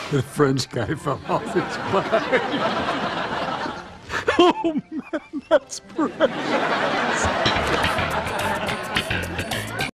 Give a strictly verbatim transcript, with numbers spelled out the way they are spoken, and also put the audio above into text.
The French guy fell off his bike. Oh, man, that's precious.